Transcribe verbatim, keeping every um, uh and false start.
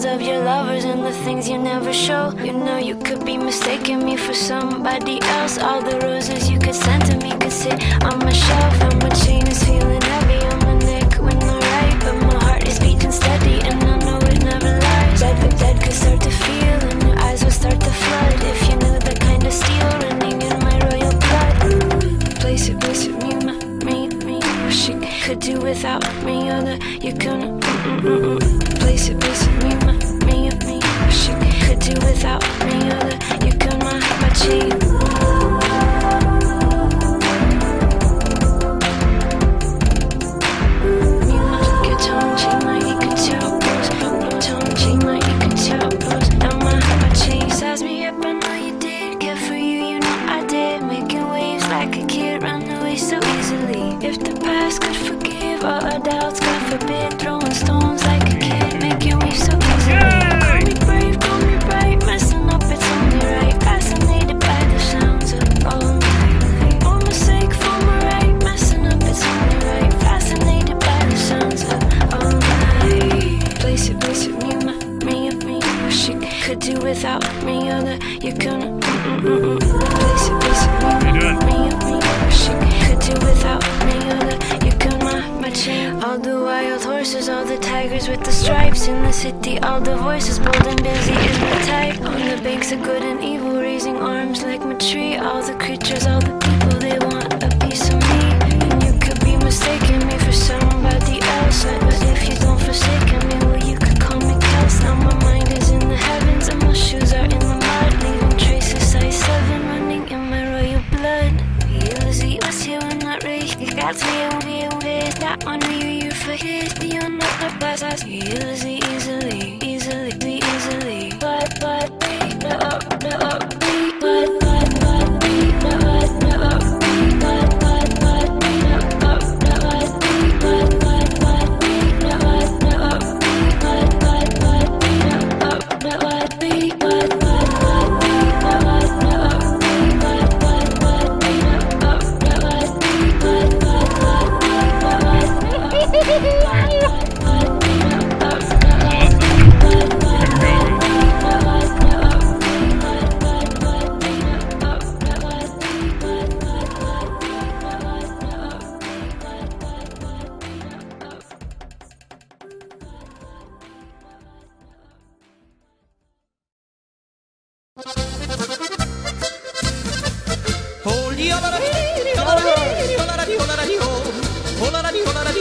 sounds of your lovers and the things you never show. You know you could be mistaking me for somebody else. All the roses you could send to me could sit on my shelf. And my chain is feeling heavy on my neck when I write, but my heart is beating steady and I know it never lies. Dead, the dead could start to feel and your eyes would start to flood if you knew the kind of steel running in my royal blood. Place it, place it, me, my, me, me. Wish you could do without me, or that you couldn't. Mm-mm-mm-mm. Place it, place it, me, my, me, me. Wish you could do without me, or that you could my, my chain. All our doubts, God forbid, throwing stones like a kid, making me so easily. Call me brave, call me bright, messing up, it's only right. Fascinated by the sounds of all night. For my sake, for my right, messing up, it's only right. Fascinated by the sounds of all night. Place it, place it, me, my, me, me. Wish you could do without me, or that you couldn't. Mm-mm-mm-mm. Place it, place it, me, me, me. Wish you could do without me, or that you could my. All the wild horses, all the tigers with the stripes. In the city, all the voices, bold and busy is my type. On the banks of good and evil, raising arms like my tree. All the creatures, all the people, they want a piece of me. And you could be mistaking me for somebody else, but if you don't forsake me, well, you could call me Kels. Now my mind is in the heavens and my shoes are in the mud, leaving traces size seven running in my royal blood. Easy was here when not raised, you got me away with that one you you for his, you know the best as easy, easily, easily, easily. But, but, no, no, but, but, but, but, no, no, but, but, but, no, no, but, but, but, no, no, but, but, but, no, no, but, but, Hola,